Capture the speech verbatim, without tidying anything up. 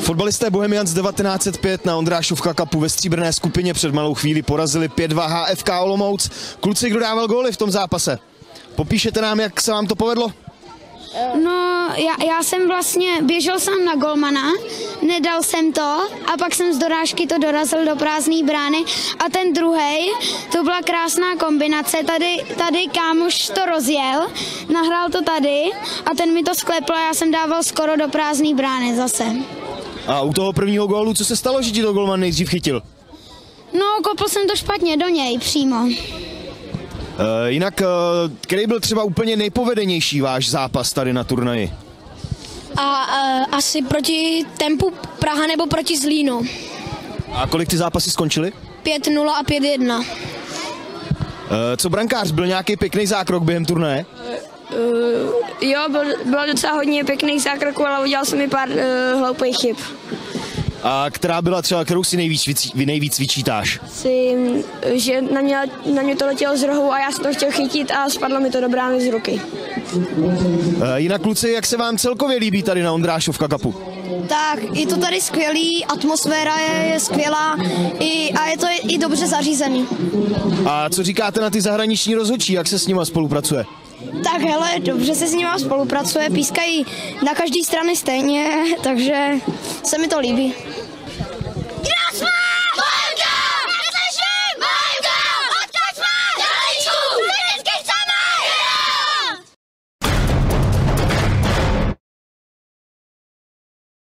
Fotbalisté Bohemians devatenáct set pět na Ondrášovka Cupu ve stříbrné skupině před malou chvíli porazili pět dva H F K Olomouc. Kluci, kdo dával góly v tom zápase? Popíšete nám, jak se vám to povedlo? No, já, já jsem vlastně běžel sám na golmana, nedal jsem to a pak jsem z dorážky to dorazil do prázdné brány a ten druhej, to byla krásná kombinace, tady, tady kámoš to rozjel, nahrál to tady a ten mi to sklepl a já jsem dával skoro do prázdné brány zase. A u toho prvního gólu, co se stalo, že ti to golman nejdřív chytil? No, kopl jsem to špatně do něj přímo. Uh, jinak, uh, který byl třeba úplně nejpovedenější váš zápas tady na turnaji? A uh, asi proti Tempu Praha nebo proti Zlínu. A kolik ty zápasy skončily? pět nula a pět jedna. Uh, co brankář, byl nějaký pěkný zákrok během turnaje? Uh, jo, byl, bylo docela hodně pěkných zákroků, ale udělal jsem mi pár uh, hloupých chyb. A která byla třeba, kterou si nejvíc, nejvíc vyčítáš? Si, že na mě, na mě to letělo z rohu a já jsem to chtěl chytit a spadlo mi to do brány z ruky. Uh, jinak kluci, jak se vám celkově líbí tady na Ondrášovka Cupu? Tak, je to tady skvělý, atmosféra je, je skvělá i, a je to i dobře zařízený. A co říkáte na ty zahraniční rozhodčí, jak se s nimi spolupracuje? Tak hele, dobře se s nimi spolupracuje, pískají na každé straně stejně, takže se mi to líbí.